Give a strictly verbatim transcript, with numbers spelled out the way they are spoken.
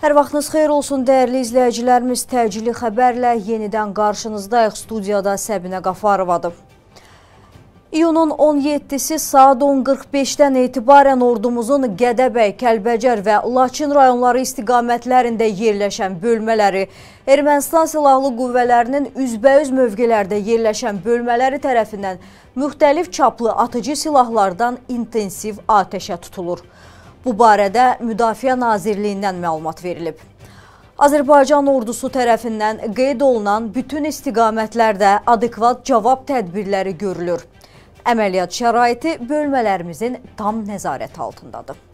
Hər vaxtınız xeyir olsun, dəyərli izləyicilərimiz. Təcili xəbərlə yenidən qarşınızdayıq. Studiyada Səbinə Qafarovadır. İyunun on yeddisi saat on qırx beşdən etibarən ordumuzun Gədəbəy, Kəlbəcər və Laçın rayonları istiqamətlərində yerləşən bölmələri, Ermənistan Silahlı Qüvvələrinin üzbəüz mövqelərdə yerləşən bölmələri tərəfindən müxtəlif çaplı atıcı silahlardan intensiv atəşə tutulur. Bu barədə Müdafiə Nazirliyindən məlumat verilib. Azərbaycan ordusu tərəfindən qeyd olunan bütün istiqamətlərdə adekvat cavab tədbirləri görülür. Əməliyyat şəraiti bölmələrimizin tam nəzarət altındadır.